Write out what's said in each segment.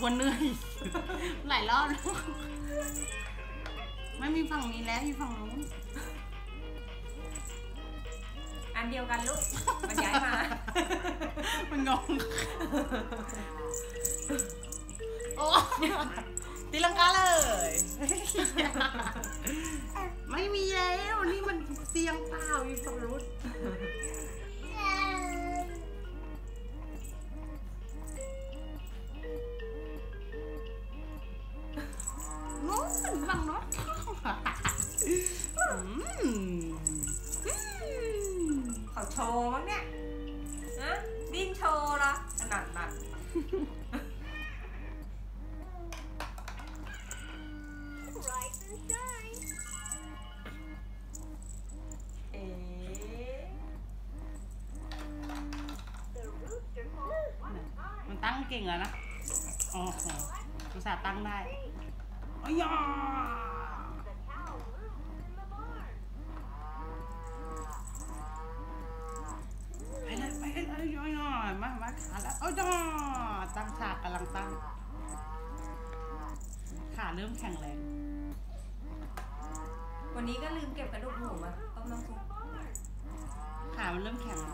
คนเหนื่อยหลายรอบแล้วไม่มีฝั่งนี้แล้วมีฝั่งนู้นอันเดียวกันลูกมันย้ายมามันงงโอ้ตีลังกาเลยไม่มีแล้วนี่มันเสียงเปล่าอยู่ฝั่งนู้นนู้นฝั่งนู้นเขาโชว์มั้งเนี่ยนะดิ้นโชว์เหรอหนักมันตั้งเก่งแล้วนะอ๋อภาษาตั้งได้อ้ยไปเลยมาขาแล้วตั้งฉากกำลังตั้งขาเริ่มแข็งแรงวันนี้ก็ลืมเก็บกระดูกหมูมาต้มน้ำซุปขามันเริ่มแข็ง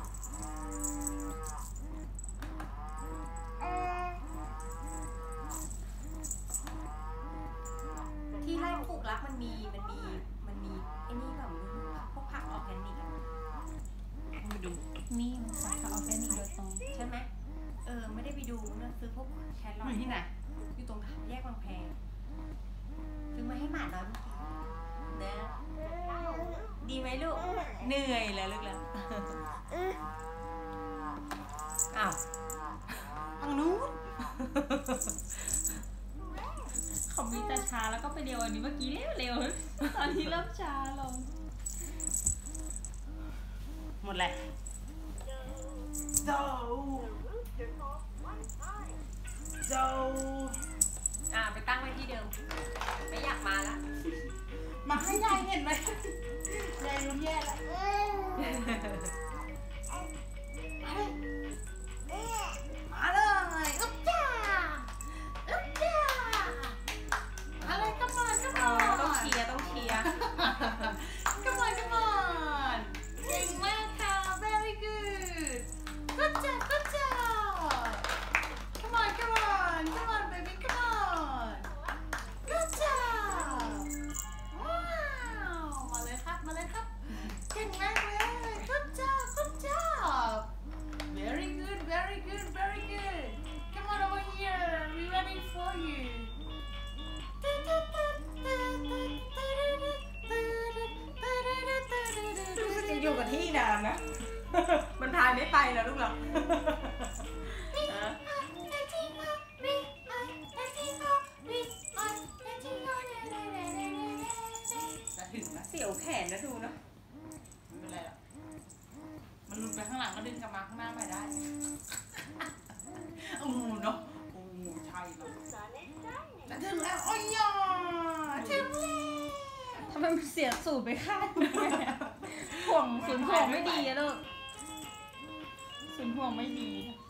ที่ไร่ปลูกรักมันมีไอ้นี่แบบพวกผักออร์แกนิกไปดูนี่มันผักออร์แกนิกโดยตรงใช่ไหมไม่ได้ไปดูนะซื้อพวกแครอทอยู่ที่ไหนอยู่ตรงแยกบางแพซื้อมาให้หมาน้อยเนื้อดีไหมลูกเหนื่อยแล้วลูกแล้วอ้าวทางนู้นเขามีแต่ช้าแล้วก็ไปเร็วอันนี้เมื่อกี้เร็วตอนนี้เริ่มช้าลงหมดแหละไปตั้งไว้ที่เดิมไม่อยากมาละมาให้ยายเห็นไหมยายรู้แย่แล้วมาเลยอุ๊บจ้าอะไรก็มาต้องเชียร์ come on เก่งมากค่ะ very good good job come on baby come on good job ว้าวมาเลยครับเก่งมากเลย good job very good come on over here we ready for you จะอยู่กับที่นานนะมันพายไม่ไปแล้วลูกหรอเสียวแขนนะดูนะไม่เป็นไรหรอกมันหลุดไปข้างหลังก็ดึงกลับมาข้างหน้าไปได้โอ้โหเนาะโอ้โหใช่เลยจะถึงแล้วโอ้ยถึงแล้วทำไมมันเสียสูตรไปข้างห่วงศูนย์ห่วงไม่ดีอะลูกศูนย์ห่วงไม่ดี